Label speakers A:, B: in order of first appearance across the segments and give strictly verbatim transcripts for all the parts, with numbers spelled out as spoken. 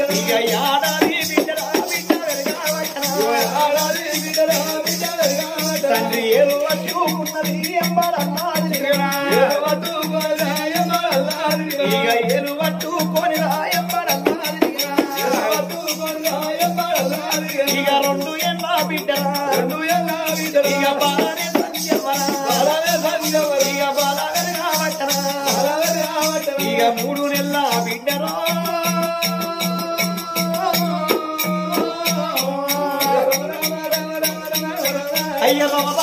A: ఇక యాడాది బిడ్డరా బిడ్డ తండ్రి ఏదో పట్టుకున్నది ఎంబడన్నాది ఇక ఏలు పట్టుకొని ఎంబడన్నాది ఇక రెండు ఎన్న బిడ్డరా రెండు ఎన్న బిడ్డ ఇక బాలనే సంజవరా ఇక బాలనే కావట్టరా ఇక మూడు నెలల బిడ్డరా అయ్య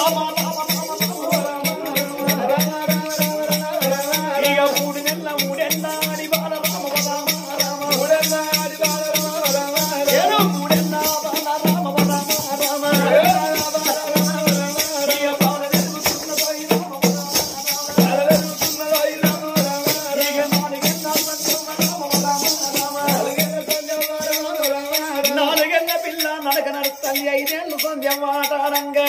A: ఇక మూడు నెలల మూడెన్నాడి బాల రామ రామ రామ మూడెన్నాడి బాల రామ రామ ఏడు మూడెన్నా బాల రామ రామ రామ ఇక బాల వెలుగుతున్నదోయ్ రామ బాల వెలుగుతున్నదోయ్ రామ రామ ఇక నాలుగెన్న సంజమ రామ రామ రామ నాలుగెన్న పిల్ల నడక నడుస్తుంది ఐదేళ్ళు సంధ్య మాటాడంగా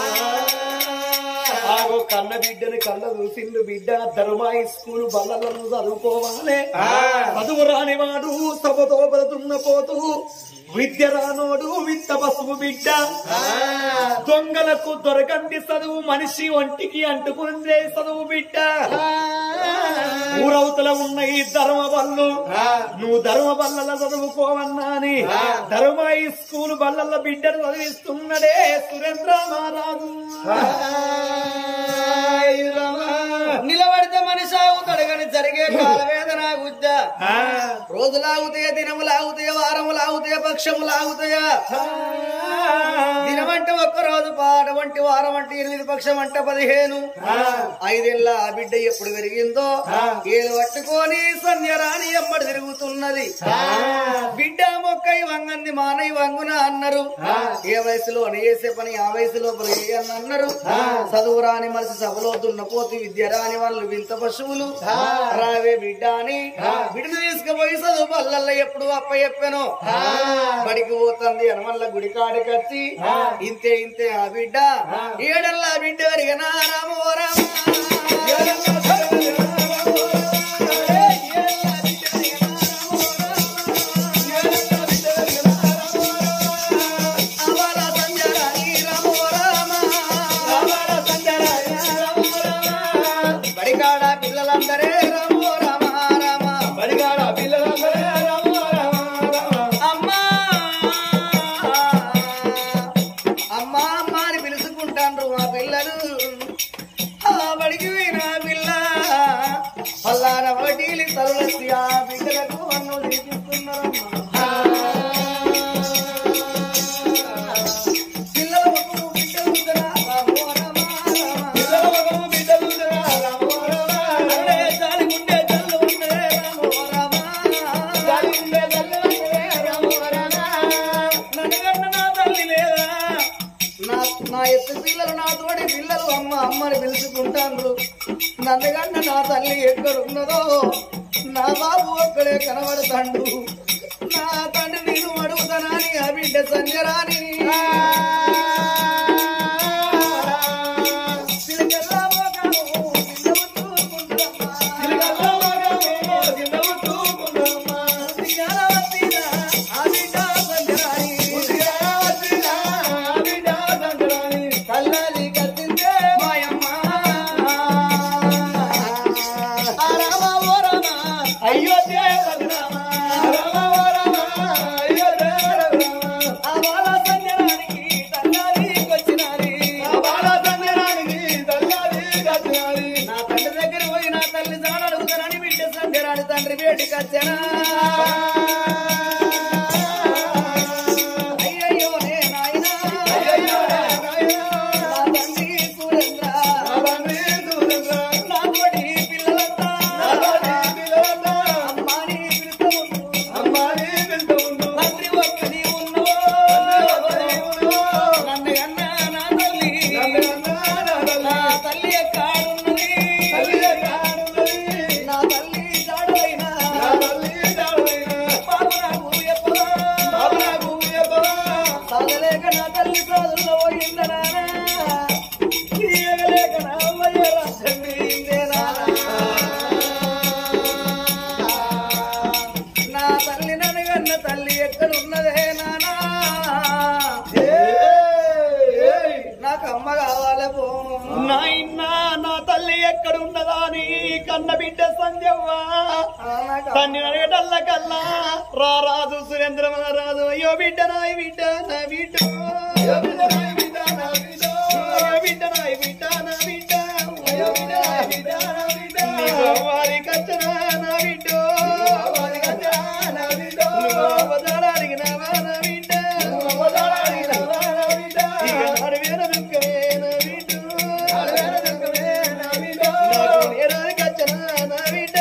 A: ఆగో కన్న బిడ్డని కళ్ళ చూసిండు బిడ్డ ధర్మాయి స్కూల్ బల్లలను చదువుకోవాలి చదువు రానివాడు సభతో బతున్న పోతూ విద్య రానోడు విత్త పసుపు బిడ్డ దొంగలకు దొరకండి చదువు మనిషి ఒంటికి అంటుకుందే చదువు బిడ్డ ఊరవతల ఉన్న ఈ ధర్మ బల్లు నువ్వు ధర్మ బల్లల చదువుకోవన్నా అని ధర్మాయి స్కూల్ బల్లల బిడ్డను చదివిస్తున్నడే సురేంద్ర మహారాజు
B: నిలబడితే మనిషి ఆగుతాడు కానీ జరిగే కాలవేదన గుద్ద రోజులాగుతాయా దినములాగుతాయా వారములాగుతాయా పక్షములాగుతాయా దినమంటే ఒక్క రోజు పాట వంటి వారం అంటే ఎనిమిది పక్షం అంటే పదిహేను ఐదేళ్ల ఆ బిడ్డ ఎప్పుడు పెరిగిందో ఏలు పట్టుకొని సంధ్యరాని ఎమ్మడి తిరుగుతున్నది బిడ్డ మొక్కై వంగంది మానై వంగున అన్నారు ఏ వయసులో చేసే పని ఆ వయసు లోపల అని అన్నారు చదువు రాని మనిషి సభలో దున్నపోతు విద్య రాని వాళ్ళు వింత పశువులు రావే బిడ్డ అని బిడ్డను తీసుకుపోయి చదువు పల్లెల్లో ఎప్పుడు అప్ప చెప్పాను బడికి పోతుంది అనమల్ల గుడి కాడికి వచ్చి ఇంతే ఇంతే ఆ బిడ్డ ఏడల్లా బిడ్డ వరిగనా రామో రామ బడికాడ పిల్లలందరే రామో రామ రామ బడికాడ పిల్లలందరే రామో రామ అమ్మా అమ్మా అమ్మ అని పిలుచుకుంటాండ్రు మా పిల్లలు ఆ బడికి పోయిన పిల్ల పల్లార వటీలి తరులసి ఆ బిడ్డలకు అన్ను తీపిస్తున్నారు నా ఎత్తు పిల్లలు నా తోడి పిల్లలు అమ్మ అమ్మని పిలుచుకుంటాను నన్నగంట నా తల్లి ఎక్కడున్నదో నా బాబు ఒక్కడే కనబడతాడు నా తండ్రి నేను అడుగుతానని ఆ బిడ్డ సంజరాని తండ్రి బేటికి వచ్చానా అయ్యయ్యో నే నాయనా నా తండ్రి సురేంద్ర నా తోటి పిల్లలంతా అమ్మాని పిలుస్తూ తండ్రి ఒక్కడి ఉన్నవో నన్ను అన్న నా తల్లి నా తల్లి ఎక్కడున్నది నా తల్లి
A: నాయన నా తల్లి ఎక్కడున్నదా అని కన్న బిడ్డ సంధ్యవ్వ తన్ని అడగటల్ల కల్లా రారాజు సురేంద్ర మహారాజు అయ్యో బిడ్డ నాయి బిడ్డ నా బిడ్డ బిడ్డ నాయి బిడ్డ నా బిడ్డ బిడ్డ నాయి బిడ్డ నా బిడ్డ వారి కచ్చనా నా బిడ్డ వారి కచ్చనా నా బిడ్డ అడిగినావా నా బిడ్డ అడిగినావా నా బిడ్డ ఇక నడివేన దుఃఖమే నా బిడ్డ నడివేన దుఃఖమే నా బిడ్డ నేరాని కచ్చనా నా బిడ్డ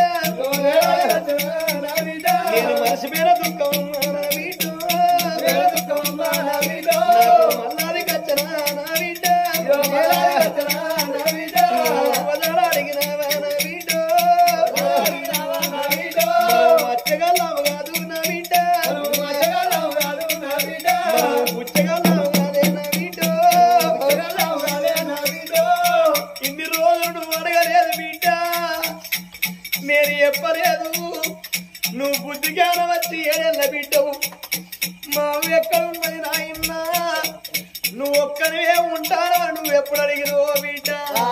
A: నా బిడ్డ నేను మర్చిపోయిన దుఃఖం నా బిడ్డ దుఃఖం నా బిడ్డ మల్లాది కచ్చనా నా బిడ్డ కచ్చనా నా బిడ్డ అడిగినావా నా బిడ్డ అడిగినావా నా బిడ్డ మచ్చగలవు కాదు నా బిడ్డ మచ్చగలవు కాదు నా బిడ్డ ముచ్చగలవు కాదే నా బిడ్డ ముచ్చగలవు కాదే నా బిడ్డ ఇన్ని రోజులు అడగలేదు బిడ్డ నేను చెప్పలేదు నువ్వు బుద్ధి జ్ఞానం వచ్చి ఏడెళ్ళ బిడ్డవు మావు ఎక్కడున్నది నాయన్న నువ్వు ఒక్కనే ఉంటానా నువ్వు ఎప్పుడు అడిగినవో బిడ్డ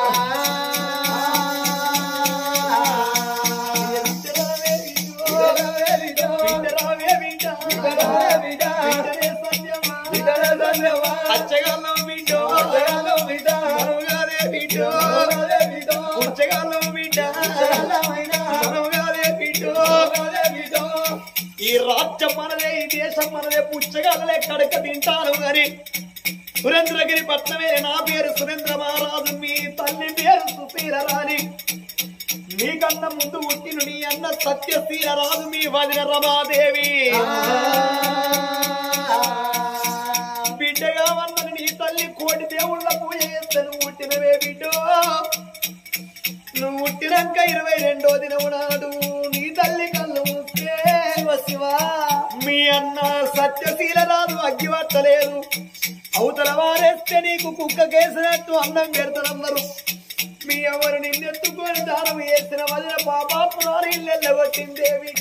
A: అచ్చగాళ్ళం బిడ్డో బిడ్డ బిడ్డో ఉచ్చగాళ్ళం బిడ్డ బిడ్డో ఈ రాజ్యం మనదే ఈ దేశం మనదే పుచ్చగాళ్ళలే కడక తింటాను గాని సురేంద్రగిరి పట్నమే నా పేరు సురేంద్ర మహారాజు మీ తల్లి పేరు సుశీల రాణి నీకన్నా ముందు పుట్టిన నీ అన్న సత్యశీల రాజు మీ వదిన రమాదేవి బిడ్డగా వన్నని నీ తల్లి కోటి దేవుళ్ళ పూజ చేస్తే నువ్వు పుట్టినవే బిడ్డో నువ్వు పుట్టినాక ఇరవై రెండో దినము నాడు నీ తల్లి కళ్ళు మూస్తే శివా మీ అన్న సత్యశీల రాజు అగ్గి పట్టలేదు అవతల వారేస్తే నీకు కుక్క కేసినట్టు అన్నం పెడతారన్నారు మీ ఎవరు నిన్నెత్తుకొని దానం వేసిన వదిన పాపాపు నారు ఇల్లెళ్ళగొట్టిందే బిడ్డ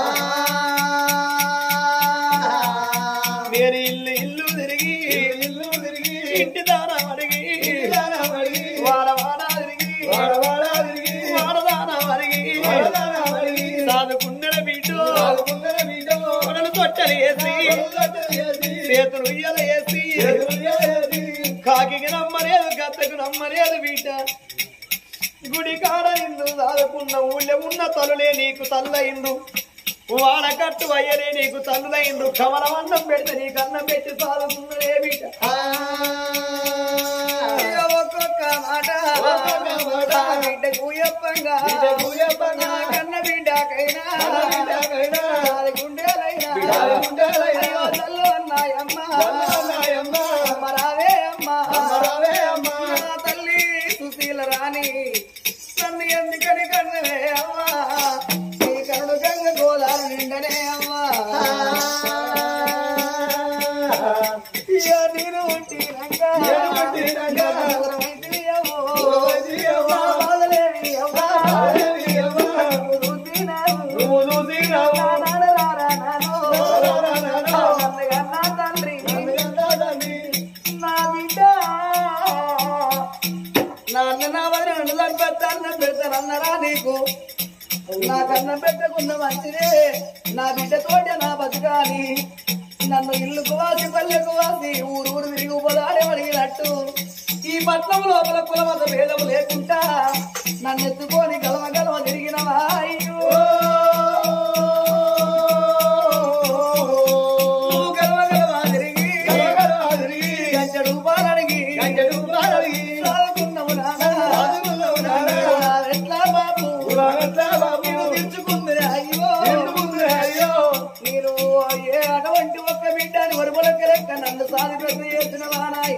A: నేను ఇల్లు ఇల్లు తిరిగి ఇల్లు తిరిగి ఇంటి దానం అడిగి వాడ వాడ తిరిగి వాడ వాడ తిరిగి వాడ దానం అడిగి సాదుకున్నెల బిడ్డో కొడలు తొట్టలు వేసి చేతులు ఇయ్యలు వేసి కాకి నమ్మలేదు గత్తకు నమ్మలేదు బిడ్డ గుడి కాడ ఇందు దాదుకున్న ఊళ్ళో ఉన్న తలులే నీకు తల్లయిందు వాడకట్టు అయ్యలే నీకు తల్లులయిందు కమలం అన్నం పెడితే నీకు అన్నం పెట్టి సాదుకున్నదే బిడ్డ
B: ఒక్కొక్క మాట బిడ్డ కూయప్పంగా కన్న బిడ్డకైనా గుండెలైనా తల్లు అన్నాయమ్మ మరావే అమ్మ తల్లి సుశీల రాణి నన్ను ఎందుకని కన్నవే అమ్మా నీ కరుడు గంగ గోదాలు నిండనే అమ్మా నేను తండ్రి నా బిడ్డ నాన్న నా వదిన పెడతాన్న పెడతానన్నరా నీకు నా కన్నం పెట్టకున్న మంచిదే నా బిడ్డ తోట నా బతుకాని నన్ను ఇల్లుకు వాసి పల్లెకు వాసి ఊరు ఊరు తిరిగి పొలాడే అడిగినట్టు ఈ పట్నం లోపల కులమత భేదం లేకుండా నన్ను ఎత్తుకొని గలవ గలవ తిరిగినవా అయ్యో గలవ గలవ తిరిగి గంజడు పాలడిగి గంజడు పాలడిగి సాదుకున్నావు నాన్న ఎట్లా బాబు ఎట్లా బాబు తెచ్చుకుంది అయ్యో అయ్యో నేను ఏ అటువంటి ఒక్క బిడ్డని వరుపులకి లెక్క నన్ను సాది పెద్ద చేసిన వానాయి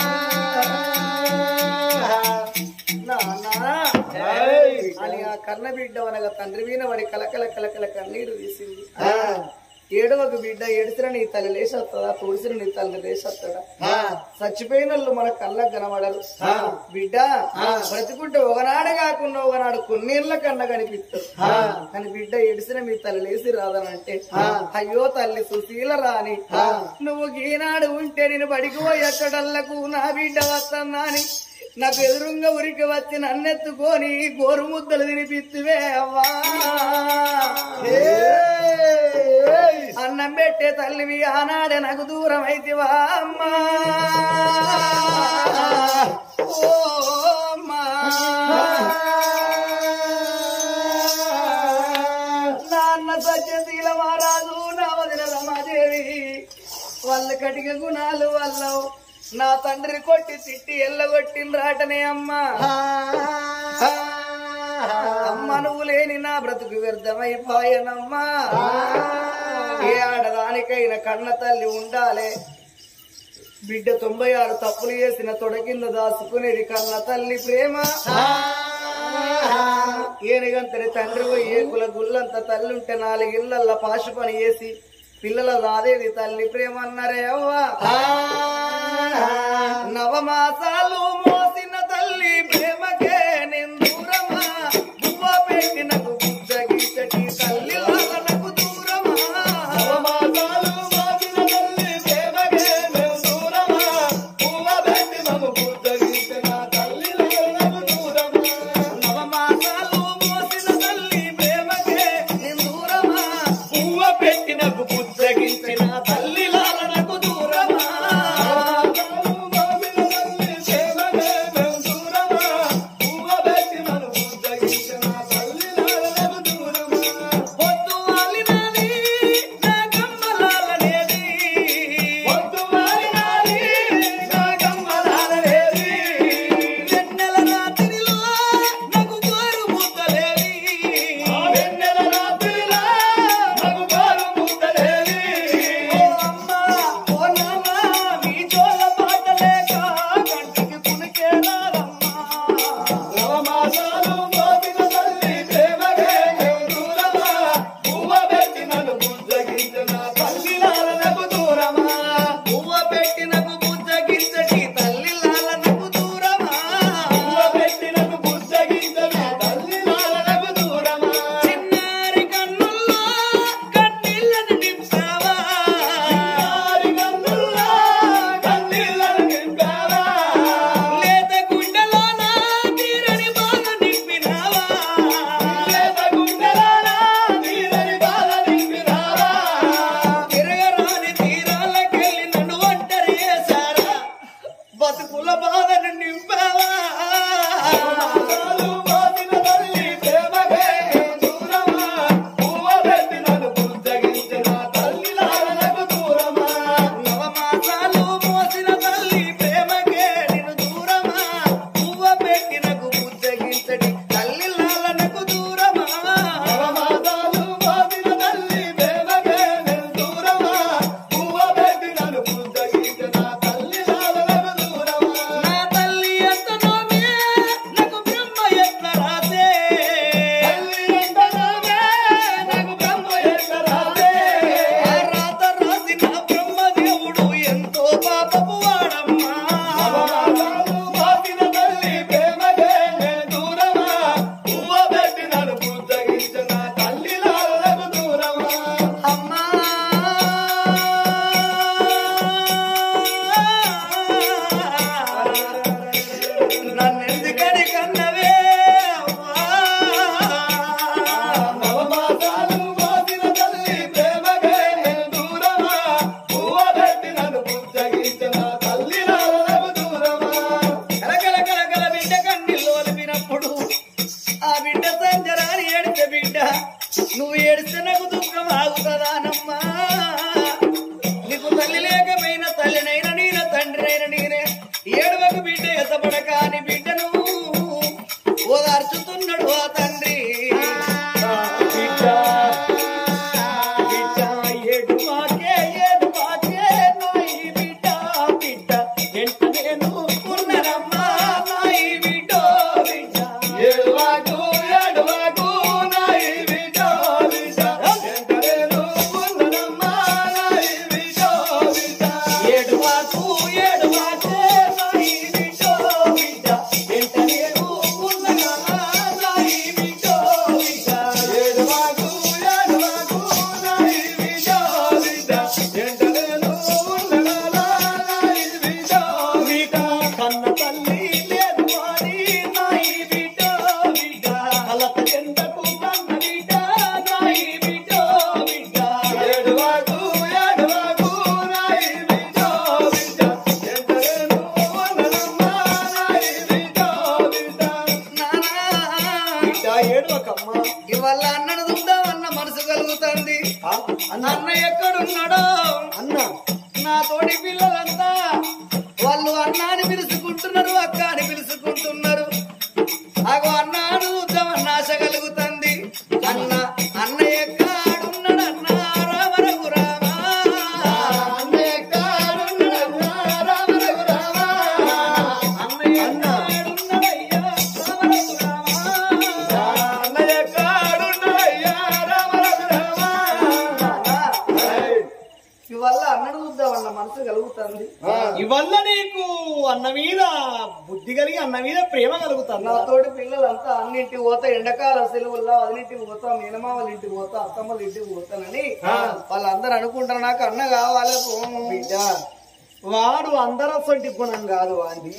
B: అని ఆ కన్న బిడ్డ అనగా తండ్రి మీద వాడి కలకల కలకల కన్నీరు తీసింది ఏడవకు బిడ్డ ఏడిసిన నీ తల్లి లేసొస్తుందా తుడిసిన నీ తల్లి లేసొస్తాడా చచ్చిపోయిన వాళ్ళు మన కళ్ళకు కనబడరు బిడ్డ బ్రతుకుంటే ఒకనాడు కాకుండా ఒకనాడు కొన్నేళ్ల కన్నా కనిపిస్తారు కానీ బిడ్డ ఏడిసిన మీ తల్లి లేసి రాదనంటే అయ్యో తల్లి సుశీల రాని నువ్వు ఈనాడు ఉంటే నేను బడికి పోయి ఎక్కడల్లకు నా బిడ్డ వస్తానా అని నాకు ఎదురుంగా ఉరికి వచ్చి నన్నెత్తుకొని గోరు ముద్దలు తినిపిస్తువే అవ్వా అన్నం పెట్టే తల్లివి ఆనాడే నాకు దూరం అయితివా అమ్మా ఓ అమ్మా నాన్న సత్యశీల మహారాజు నా వదిన రమాదేవి వాళ్ళ కటిక గుణాలు వల్ల నా తండ్రి కొట్టి తిట్టి ఎల్లగొట్టిండ్రాటనే అమ్మా అమ్మ నువ్వు లేని నా బ్రతుకు వ్యర్థమైపోయానమ్మా ఏ ఆడదానికైనా కన్న తల్లి ఉండాలే బిడ్డ తొంభై ఆరు తప్పులు చేసిన తొడ కింద దాచుకునేది కన్న తల్లి ప్రేమ ఏనుగంతని తండ్రి ఏ కుల గుల్లంత తల్లి ఉంటే నాలుగిళ్ళల్లా పాశు పని చేసి పిల్లల రాదేది తల్లి ప్రేమ అన్నారే అవ్వా నవమాసాలు మోసిన తల్లి ప్రేమకే నిందూరమా పువ్వ పెట్టినకు బుద్ధగిచ్చటి తల్లి నాకు దూరమా నవమాసాలు మోసిన తల్లి ప్రేమకే నిందూరమా పువ్వ పెట్టినకు బుద్ధగిచ్చిన తల్లి నాకు దూరమా నవమాసాలు మోసిన తల్లి ప్రేమకే నిందూరమా పువ్వ పెట్టినకు బుద్ధగిచ్చిన తల్లి నాకు దూరమా అన్న ఎక్కడున్నాడో
A: అన్న
B: నా తోటి పిల్లలంతా వాళ్ళు అన్న అని పిలుచుకుంటున్నారు, అక్క అని పిలుచుకుంటున్నారు. అగో అన్నాడు ఉద్యమన్న ఆశ కలుగుతుంది. అన్న అన్న ఎక్కడున్నాడు అన్న రామ రఘు రామ, అన్న ఎక్కడున్నాడు రామ రఘు రామ, అన్న ఎక్కడున్నాడయ్యా రామ రఘు రామ, అన్న ఎక్కడున్నాడయ్యా రామ రఘు రామ. ఇవల్ల అన్నడు చూద్దామన్న మనసు కలుగుతుంది.
A: ఇవల్ల నీకు అన్న మీద బుద్ధి కలిగి అన్న మీద ప్రేమ కలుగుతుంది.
B: నా తోటి పిల్లలంతా అన్నింటికి పోతా, ఎండాకాల సెలవుల్లో అన్నింటికి పోతా, మేనమామల ఇంటికి పోతా, అత్తమ్మల ఇంటికి పోతానని వాళ్ళందరూ అనుకుంటారు. నాకు అన్న కావాలి బిడ్డ.
A: వాడు అందరసంటి గుణం కాదు వాడి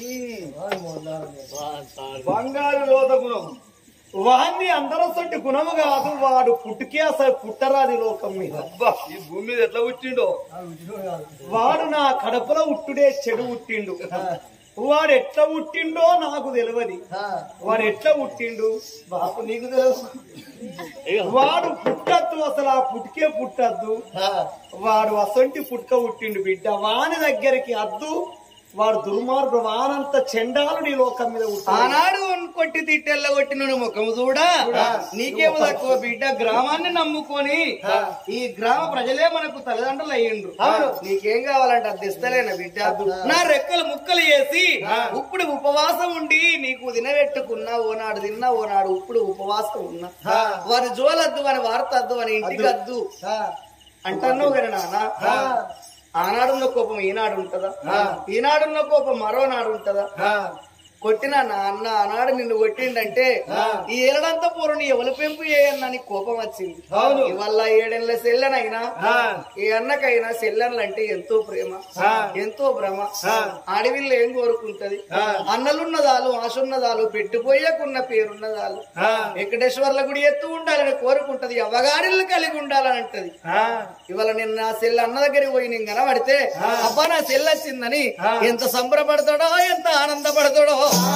A: బంగారు లోత గుణం. వాడిని అందరసంటి గుణము కాదు, వాడు పుట్టుకే అసలు పుట్టరాది లోకం మీద.
B: ఈ భూమి మీద ఎట్లా పుట్టిండో
A: వాడు నా కడపలో ఉట్టుడే చెడు పుట్టిండు. వాడు ఎట్లా పుట్టిండో నాకు తెలియదు. వాడు ఎట్లా పుట్టిండు
B: బాపు నీకు తెలుసు.
A: వాడు పుట్టద్దు, అసలు ఆ పుట్టుకే పుట్టద్దు. వాడు అసంటి పుట్టుక పుట్టిండు బిడ్డ. వాని దగ్గరికి అద్దు. వాడు దుర్మార్గుడు, వానంత చెండాలుడి లోకం మీద.
B: ఆనాడు కొట్టి తిట్టెల్ల కొట్టిన ముఖము చూడా నీకేమో తక్కువ బిడ్డ. గ్రామాన్ని నమ్ముకొని ఈ గ్రామ ప్రజలే మనకు తల్లిదండ్రులు అయ్యిండ్రు. నీకేం కావాలంటే అది తెస్తలేనా బిడ్డ. నా రెక్కలు ముక్కలు వేసి ఇప్పుడు ఉపవాసం ఉండి నీకు తినబెట్టుకున్నా, ఓనాడు తిన్నా, ఓనాడు ఇప్పుడు ఉపవాసం ఉన్నా. వారి జోలద్దు, వారి వార్త అద్దు, వారి ఇంటికి అద్దు అంటున్నావు కదా నాన్న. ఆనాడున్న కోపం ఈనాడు ఉంటదా? ఈనాడున్న కోపం మరో నాడు ఉంటదా? కొట్టిన నాన్న ఆనాడు నిన్ను కొట్టిండంటే ఈ ఏళ్ళంతా పూర్వం ఎవరి పెంపు చేయన్న కోపం వచ్చింది. ఇవల్ల ఏడేళ్ల సెల్లెనైనా ఏ అన్నకైనా సెల్లెన్లు అంటే ఎంతో ప్రేమ, ఎంతో భ్రమ. ఆడవిల్ల ఏం కోరుకుంటది? అన్నలున్నదాలు, ఆశున్నదాలు, పెట్టుపోయకున్న పేరున్నదాలు, వెంకటేశ్వర్ల గుడి ఎత్తు ఉండాలని కోరుకుంటది, అవ్వగారిల్లు కలిగి ఉండాలని అంటది. ఇవాళ నేను నా సెల్ అన్న దగ్గరికి పోయి నేను కనబడితే అబ్బా నా సెల్ వచ్చిందని ఎంత సంబరపడతాడో, ఎంత ఆనందపడతాడో.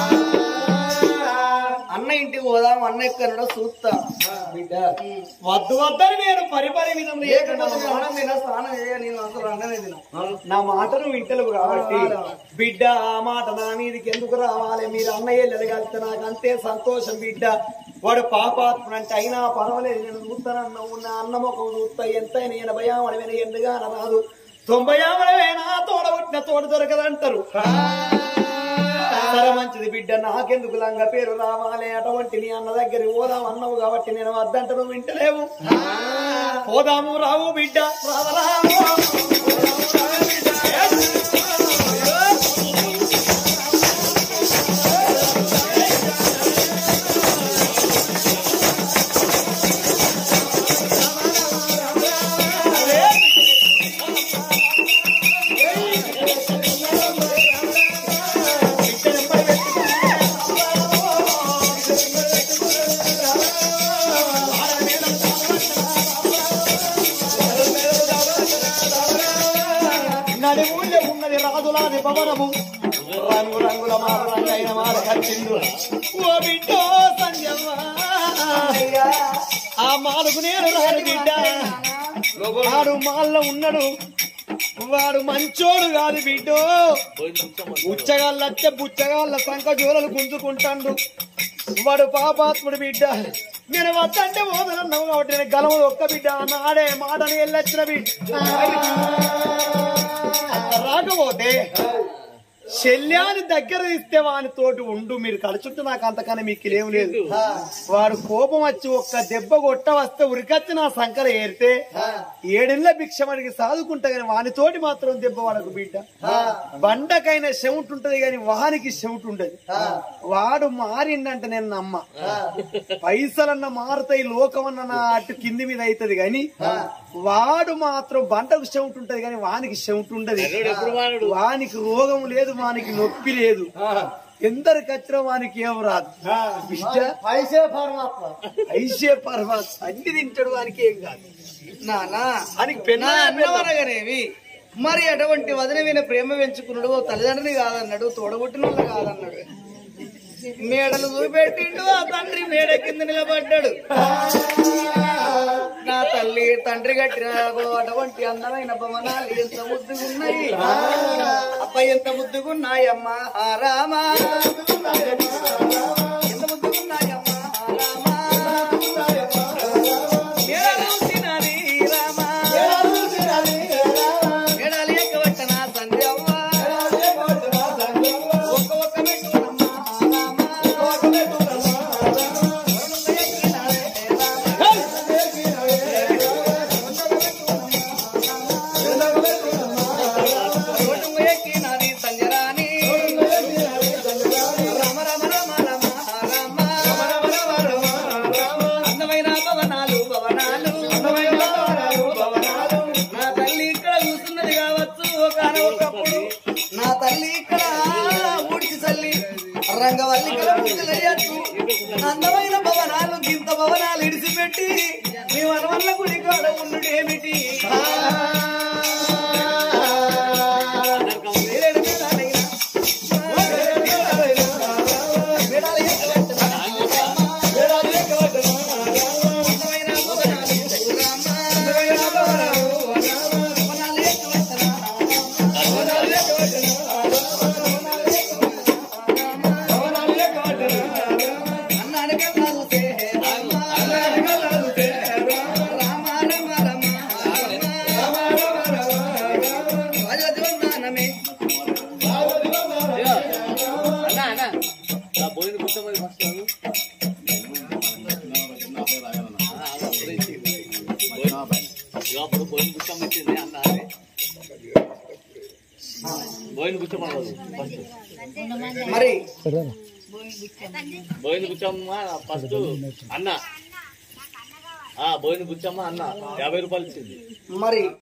B: అన్న ఇంటికి పోదాం, అన్న ఎక్కడో చూస్తా బిడ్డ.
A: వద్దు వద్దని నేను పరిపరి విధం
B: స్నానం తిన స్నానం చేయ, నేను అసలు అన్ననే తిన.
A: నా మాటను వింటలేవు కాబట్టి బిడ్డ, ఆ మాట నా మీదకి ఎందుకు రావాలి? మీరు అన్నయ్య ఎదగలితే నాకు అంతే సంతోషం బిడ్డ. వాడు పాపాత్ముడు అంటే అయినా పర్వాలేదు, నేను చూస్తానన్నావు. నా అన్నం ఒక చూస్తా, ఎంతైనా ఎనభై ఆమడమైనా ఎందుగా రాదు, తొంభై ఆమడమైనా తోడబుట్టిన తోడు దొరకదంటారు. సరే మంచిది బిడ్డ, నాకెందుకు లంగ పేరు రావాలి? అటువంటి నీ అన్న దగ్గర పోదాం అన్నావు కాబట్టి నేను వద్దంట నువ్వు వింటలేవు. పోదాము రావు బిడ్డ, రావరాము. నడిమూల్య ఉన్నది రాజులాది భవనము, రంగు రంగుల మారంగైన మాల కట్టిండు. ఓ బిడ్డ సంజమ్మ, ఆ మాలకు నేను రాడు బిడ్డ. వాడు మాల్లో ఉన్నాడు, వాడు మంచోడు కాదు బిడ్డో. ఉచ్చగాళ్ళచ్చే బుచ్చగాళ్ళ సంఖ జోలలు గుంజుకుంటాడు. వాడు పాపాత్ముడు బిడ్డ. నేను వద్దంటే పోదనన్నావు కాబట్టి నేను గలము ఒక్క బిడ్డ. నాడే మాటని వెళ్ళొచ్చిన బిడ్డ. రాకపోతే శల్యాన్ని దగ్గర ఇస్తే వాని తోటి ఉండు, మీరు కలుచుంటే నాకు అంతకన్నా మీకు లేవు లేదు. వాడు కోపం వచ్చి ఒక్క దెబ్బ కొట్ట వస్తే ఉరికచ్చి నా సంకర ఏరితే ఏడెళ్ళ భిక్షమడికి సాదుకుంటా గాని వాని తోటి మాత్రం దెబ్బ వాడకు బిడ్డ. బండకైనా చెమట ఉంటది గాని వానికి చెమట ఉండదు. వాడు మారిండంటే నేను నమ్మ. పైసలన్న మారుతాయి, లోకమన్న నా అటు కింది మీద అవుతుంది గాని వాడు మాత్రం బండకు చెమట ఉంటది గాని వానికి చెమట ఉండదు. వానికి రోగం లేదు, వానికి నొప్పి లేదు. ఎందరికి వచ్చిన వానికి ఏం రాదు. ఐసే పరమాత్మ, ఐసే పరమాత్మ అన్ని తింటాడు, వానికి ఏం కాదు.
B: నానా
A: అని పెన్నవనగానేవి
B: మరి అటువంటి వదిన మీద ప్రేమ పెంచుకున్నాడు. తల్లిదండ్రుని కాదన్నాడు, తోడబుట్టిన వాళ్ళు కాదన్నాడు. మేడలు చూపెట్టిండు, ఆ తండ్రి మేడ కింద నిలబడ్డాడు. నా తల్లి తండ్రి కట్టిన అటువంటి అందమైన భవనాలు ఎంత ముద్దుగున్నాయి అబ్బాయి ఎంత ముద్దుగున్నాయమ్మా ఆ రామా ఎంత ముద్దుగున్నాయమ్మా ఆ రామా ఏడాలి రామా ఏడాలి ఎక్కవట్టనా సంధ్యవ్వ ఒక్క ఒక్క మెట్టునమ్మా రామా ఎక్కినది సంజరాని రామ రామ రామ రామ రామ అందమైన భవనాలు భవనాలు నా తల్లి ఇక్కడ కూర్చున్నది కావచ్చు ఒకనొకప్పుడు నా తల్లి ఇక్కడ ఊడిచి చల్లి రంగవల్లి ఇక్కడ ముద్దులయ్యచ్చు అందమైన భవనాలు గింత భవనాలు ఇడిచిపెట్టి మీ వనవల్ల గుడి కాడ ఉండుడేమిటి మరి
C: బోయిన కూర్చోమ్మ ఫస్ట్ అన్న బోయిన కూర్చోమ్మ అన్న యాభై రూపాయలు ఇచ్చింది
B: మరి